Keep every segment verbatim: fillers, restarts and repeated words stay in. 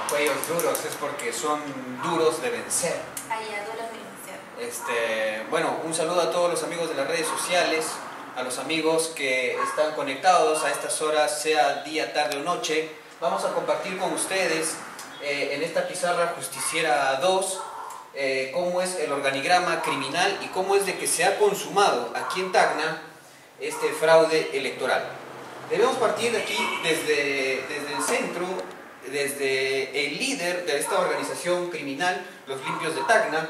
cuellos duros es porque son duros de vencer. Allá, duros de vencer. Este, bueno, un saludo a todos los amigos de las redes sociales, a los amigos que están conectados a estas horas, sea día, tarde o noche. Vamos a compartir con ustedes eh, en esta pizarra justiciera dos eh, cómo es el organigrama criminal y cómo es de que se ha consumado aquí en Tacna este fraude electoral. Debemos partir de aquí desde, desde el centro, desde el líder de esta organización criminal, los Limpios de Tacna,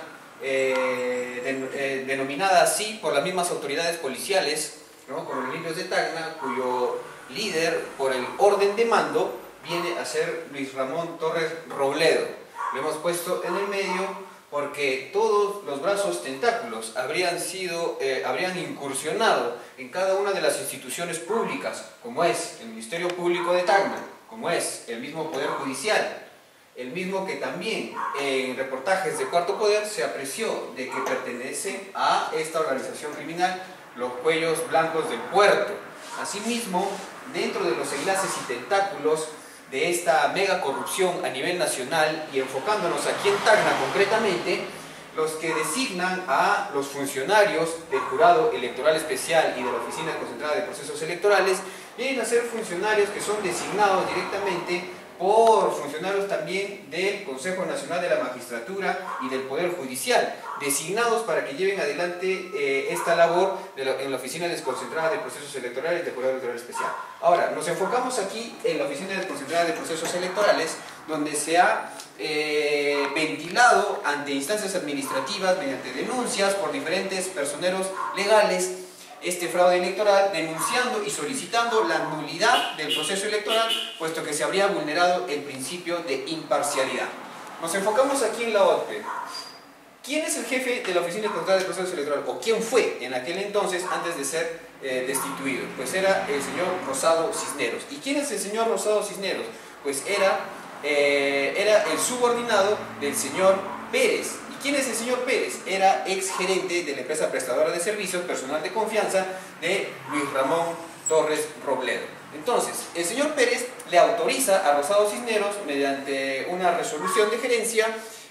eh, den, eh, denominada así por las mismas autoridades policiales, ¿no? Como los Limpios de Tacna, cuyo líder, por el orden de mando, viene a ser Luis Ramón Torres Robledo. Lo hemos puesto en el medio porque todos los brazos tentáculos habrían sido, eh, habrían incursionado en cada una de las instituciones públicas, como es el Ministerio Público de Tacna, como es el mismo Poder Judicial, el mismo que también en reportajes de Cuarto Poder se apreció de que pertenece a esta organización criminal, los Cuellos Blancos del Puerto. Asimismo, dentro de los enlaces y tentáculos de esta mega corrupción a nivel nacional y enfocándonos aquí en Tacna concretamente, los que designan a los funcionarios del Jurado Electoral Especial y de la Oficina Concentrada de Procesos Electorales vienen a ser funcionarios que son designados directamente por funcionarios también del Consejo Nacional de la Magistratura y del Poder Judicial, designados para que lleven adelante eh, esta labor de la, en la Oficina Desconcentrada de Procesos Electorales del Jurado Electoral Especial. Ahora, nos enfocamos aquí en la Oficina Desconcentrada de Procesos Electorales, donde se ha eh, ventilado ante instancias administrativas, mediante denuncias por diferentes personeros legales, este fraude electoral, denunciando y solicitando la nulidad del proceso electoral, puesto que se habría vulnerado el principio de imparcialidad. Nos enfocamos aquí en la O T P E. ¿Quién es el jefe de la Oficina Desconcentrada de Procesos Electorales? ¿O quién fue en aquel entonces antes de ser eh, destituido? Pues era el señor Rosado Cisneros. ¿Y quién es el señor Rosado Cisneros? Pues era, eh, era el subordinado del señor Pérez. ¿Quién es el señor Pérez? Era ex gerente de la empresa prestadora de servicios, personal de confianza de Luis Ramón Torres Robledo. Entonces, el señor Pérez le autoriza a Rosado Cisneros, mediante una resolución de gerencia,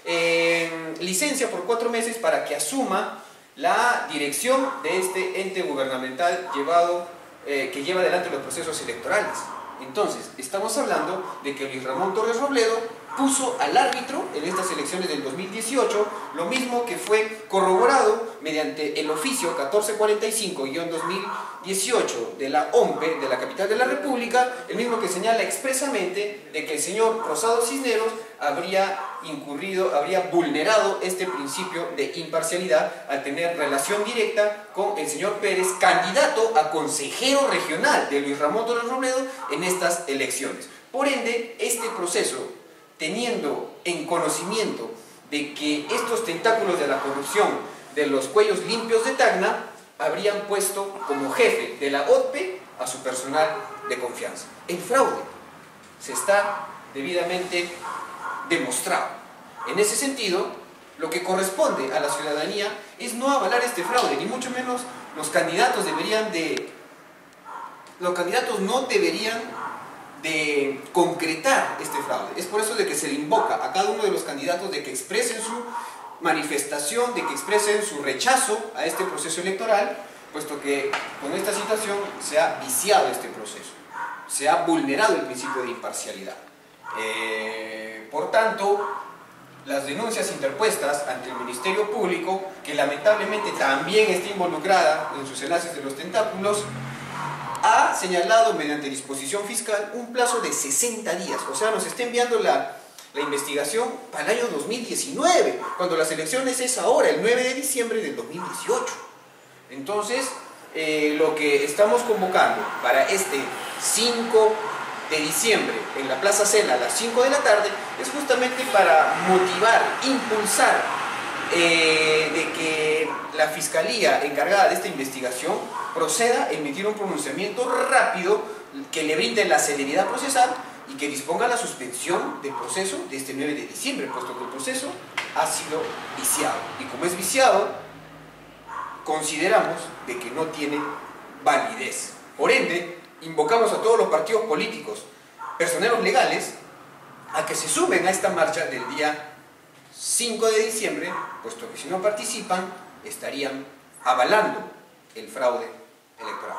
eh, licencia por cuatro meses para que asuma la dirección de este ente gubernamental llevado, eh, que lleva adelante los procesos electorales. Entonces, estamos hablando de que Luis Ramón Torres Robledo puso al árbitro en estas elecciones del dos mil dieciocho, lo mismo que fue corroborado mediante el oficio catorce cuarenta y cinco guión dos mil dieciocho de la O M P E de la capital de la República, el mismo que señala expresamente de que el señor Rosado Cisneros habría incurrido, habría vulnerado este principio de imparcialidad al tener relación directa con el señor Pérez, candidato a consejero regional de Luis Ramón Torres Robledo en estas elecciones. Por ende, este proceso, teniendo en conocimiento de que estos tentáculos de la corrupción de los Cuellos Limpios de Tacna habrían puesto como jefe de la O T P E a su personal de confianza. El fraude se está debidamente demostrado. En ese sentido, lo que corresponde a la ciudadanía es no avalar este fraude, ni mucho menos los candidatos deberían de... Los candidatos no deberían de concretar este fraude. Es por eso de que se le invoca a cada uno de los candidatos de que expresen su manifestación, de que expresen su rechazo a este proceso electoral, puesto que con esta situación se ha viciado este proceso, se ha vulnerado el principio de imparcialidad. Eh, por tanto, las denuncias interpuestas ante el Ministerio Público, que lamentablemente también está involucrada en sus enlaces de los tentáculos, ha señalado mediante disposición fiscal un plazo de sesenta días, o sea, nos está enviando la, la investigación para el año dos mil diecinueve, cuando las elecciones es ahora, el nueve de diciembre del dos mil dieciocho. Entonces, eh, lo que estamos convocando para este cinco de diciembre en la Plaza Cela a las cinco de la tarde es justamente para motivar, impulsar eh, de que la Fiscalía encargada de esta investigación proceda a emitir un pronunciamiento rápido que le brinde la celeridad procesal y que disponga la suspensión del proceso de este nueve de diciembre, puesto que el proceso ha sido viciado. Y como es viciado, consideramos de que no tiene validez. Por ende, invocamos a todos los partidos políticos, personeros legales, a que se sumen a esta marcha del día cinco de diciembre, puesto que si no participan estarían avalando el fraude electoral.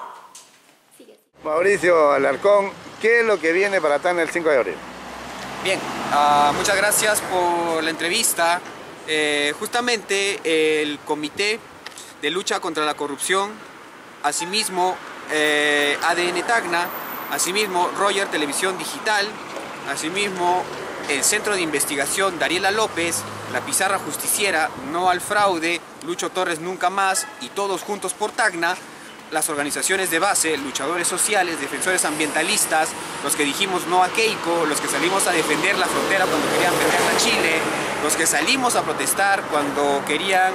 Mauricio Alarcón, ¿qué es lo que viene para Tacna el cinco de abril? Bien, uh, muchas gracias por la entrevista. Eh, justamente el Comité de Lucha contra la Corrupción, asimismo eh, A D N Tacna, asimismo Roger Televisión Digital, asimismo el Centro de Investigación Dariela López, La Pizarra Justiciera, No al Fraude, Lucho Torres Nunca Más y Todos Juntos por Tacna, las organizaciones de base, luchadores sociales, defensores ambientalistas, los que dijimos no a Keiko, los que salimos a defender la frontera cuando querían venderla a Chile, los que salimos a protestar cuando querían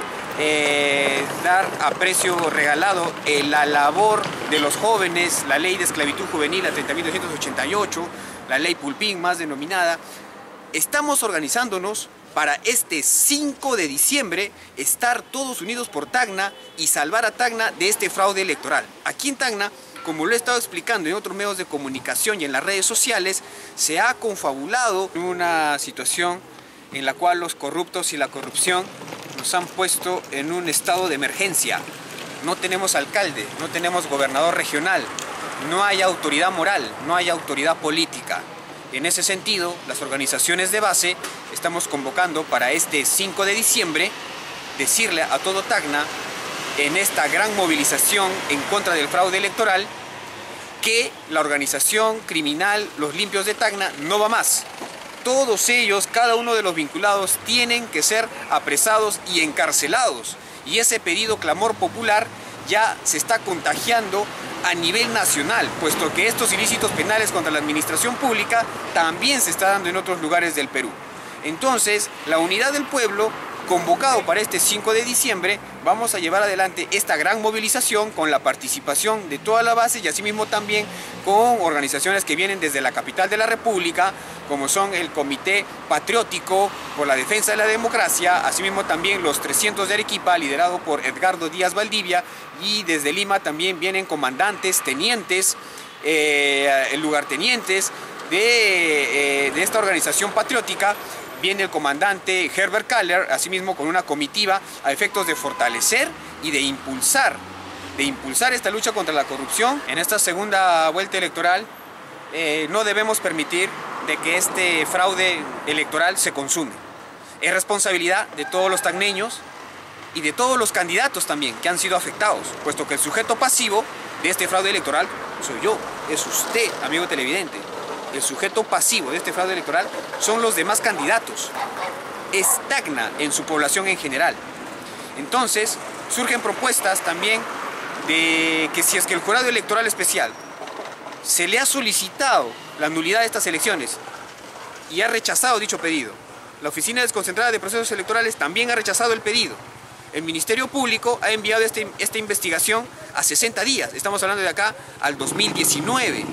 eh, dar a precio regalado eh, la labor de los jóvenes, la ley de esclavitud juvenil, la treinta mil doscientos ochenta y ocho, la ley Pulpín más denominada. Estamos organizándonos para este cinco de diciembre estar todos unidos por Tacna y salvar a Tacna de este fraude electoral. Aquí en Tacna, como lo he estado explicando en otros medios de comunicación y en las redes sociales, se ha confabulado una situación en la cual los corruptos y la corrupción nos han puesto en un estado de emergencia. No tenemos alcalde, no tenemos gobernador regional, no hay autoridad moral, no hay autoridad política. En ese sentido, las organizaciones de base estamos convocando para este cinco de diciembre decirle a todo Tacna, en esta gran movilización en contra del fraude electoral, que la organización criminal Los Limpios de Tacna no va más. Todos ellos, cada uno de los vinculados, tienen que ser apresados y encarcelados. Y ese pedido clamor popular ya se está contagiando a nivel nacional, puesto que estos ilícitos penales contra la administración pública también se está dando en otros lugares del Perú. Entonces, la unidad del pueblo, convocado para este cinco de diciembre, vamos a llevar adelante esta gran movilización con la participación de toda la base y asimismo también con organizaciones que vienen desde la capital de la República, como son el Comité Patriótico por la Defensa de la Democracia, asimismo también los trescientos de Arequipa, liderado por Edgardo Díaz Valdivia, y desde Lima también vienen comandantes, tenientes, eh, lugartenientes de, eh, de esta organización patriótica. Viene el comandante Herbert Kaller, asimismo con una comitiva a efectos de fortalecer y de impulsar, de impulsar esta lucha contra la corrupción. En esta segunda vuelta electoral eh, no debemos permitir de que este fraude electoral se consume. Es responsabilidad de todos los tacneños y de todos los candidatos también que han sido afectados, puesto que el sujeto pasivo de este fraude electoral soy yo, es usted, amigo televidente. El sujeto pasivo de este fraude electoral son los demás candidatos. Es Tacna en su población en general. Entonces, surgen propuestas también de que si es que el jurado electoral especial se le ha solicitado la nulidad de estas elecciones y ha rechazado dicho pedido, la Oficina Desconcentrada de Procesos Electorales también ha rechazado el pedido. El Ministerio Público ha enviado este, esta investigación a sesenta días. Estamos hablando de acá al dos mil diecinueve.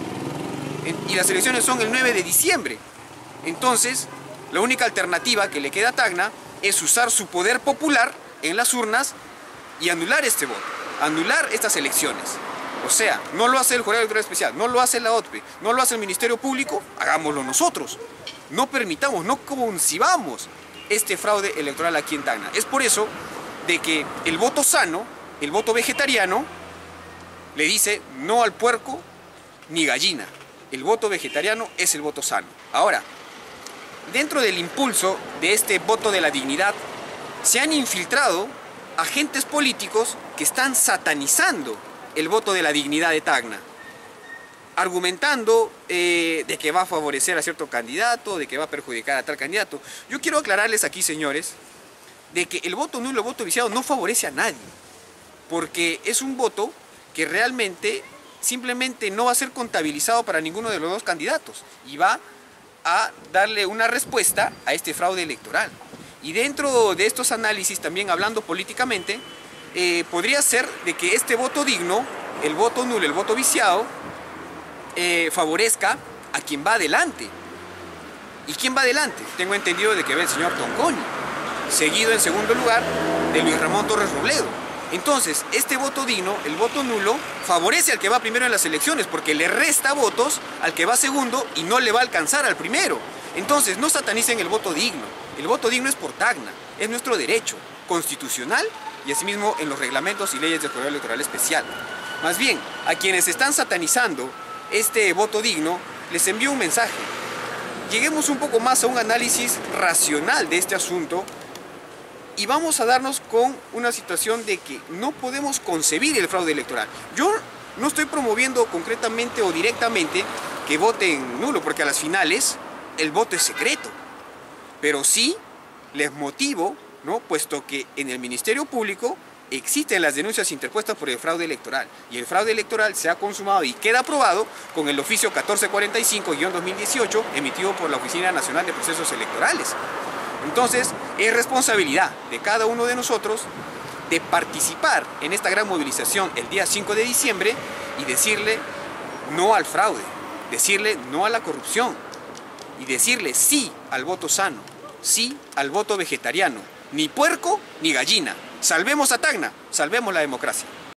Y las elecciones son el nueve de diciembre. Entonces, la única alternativa que le queda a Tacna es usar su poder popular en las urnas y anular este voto, anular estas elecciones. O sea, no lo hace el Jurado Electoral Especial, no lo hace la O T P E, no lo hace el Ministerio Público, hagámoslo nosotros. No permitamos, no concibamos este fraude electoral aquí en Tacna. Es por eso de que el voto sano, el voto vegetariano, le dice no al puerco ni gallina. El voto vegetariano es el voto sano. Ahora, dentro del impulso de este voto de la dignidad, se han infiltrado agentes políticos que están satanizando el voto de la dignidad de Tacna, argumentando eh, de que va a favorecer a cierto candidato, de que va a perjudicar a tal candidato. Yo quiero aclararles aquí, señores, de que el voto nulo, el voto viciado, no favorece a nadie, porque es un voto que realmente simplemente no va a ser contabilizado para ninguno de los dos candidatos y va a darle una respuesta a este fraude electoral. Y dentro de estos análisis, también hablando políticamente, eh, podría ser de que este voto digno, el voto nulo, el voto viciado, eh, favorezca a quien va adelante. ¿Y quién va adelante? Tengo entendido de que va el señor Tonconi, seguido en segundo lugar de Luis Ramón Torres Robledo. Entonces, este voto digno, el voto nulo, favorece al que va primero en las elecciones porque le resta votos al que va segundo y no le va a alcanzar al primero. Entonces, no satanicen el voto digno. El voto digno es por Tacna, es nuestro derecho constitucional y asimismo en los reglamentos y leyes del Poder Electoral Especial. Más bien, a quienes están satanizando este voto digno, les envío un mensaje. Lleguemos un poco más a un análisis racional de este asunto y vamos a darnos con una situación de que no podemos concebir el fraude electoral. Yo no estoy promoviendo concretamente o directamente que voten nulo, porque a las finales el voto es secreto. Pero sí les motivo, ¿no?, puesto que en el Ministerio Público existen las denuncias interpuestas por el fraude electoral y el fraude electoral se ha consumado y queda aprobado con el oficio catorce cuarenta y cinco guión dos mil dieciocho emitido por la Oficina Nacional de Procesos Electorales. Entonces, es responsabilidad de cada uno de nosotros de participar en esta gran movilización el día cinco de diciembre y decirle no al fraude, decirle no a la corrupción y decirle sí al voto sano, sí al voto vegetariano, ni puerco ni gallina. Salvemos a Tacna, salvemos la democracia.